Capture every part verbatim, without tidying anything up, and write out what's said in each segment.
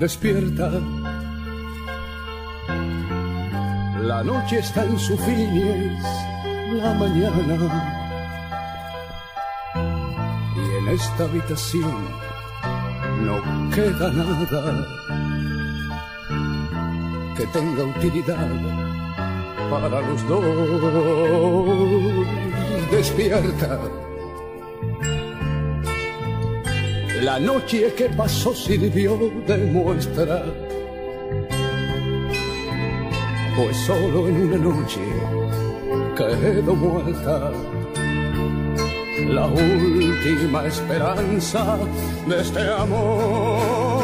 despierta. La noche está en su fin y es la mañana. Y en esta habitación no queda nada que tenga utilidad para los dos. Despierta. La noche que pasó sirvió de muestra, pues solo en una noche quedó muerta la última esperanza de este amor.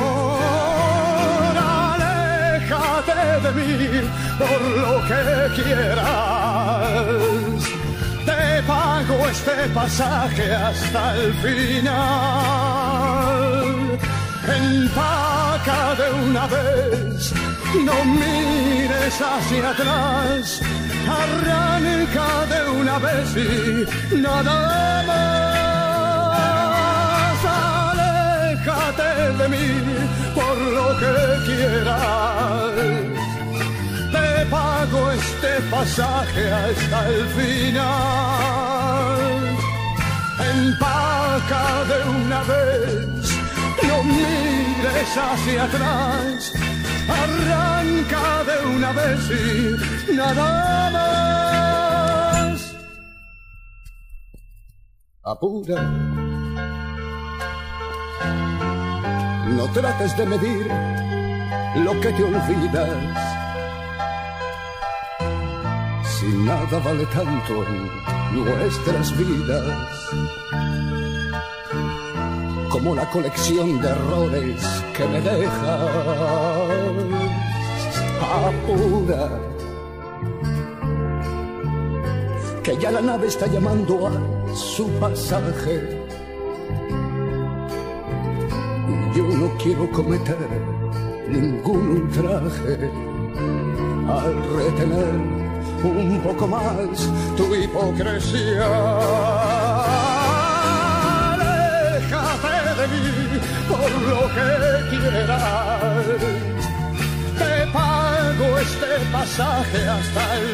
Aléjate de mí por lo que quieras, te pago este pasaje hasta el final. Empaca de una vez, no mires hacia atrás, arranca de una vez y nada más. Aléjate de mí por lo que quieras, te pago este pasaje hasta el final. Empaca de una vez, no mires hacia atrás, arranca de una vez y nada más. Apura, no trates de medir lo que te olvidas, si nada vale tanto en nuestras vidas como la colección de errores que me dejas. Apura, que ya la nave está llamando a su pasaje y yo no quiero cometer ningún ultraje al retener un poco más tu hipocresía. Por lo que quieras, te pago este pasaje hasta el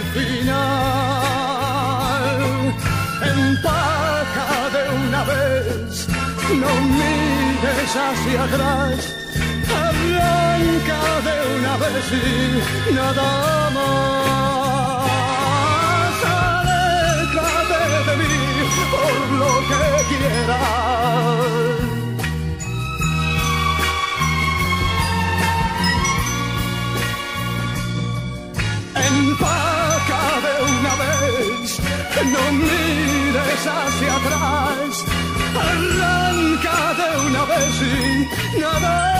final. Empaca de una vez, no mires hacia atrás, arranca de una vez y nada más. Aléjate de mí por lo que quieras, empaca de una vez, no mires hacia atrás, arranca de una vez y nada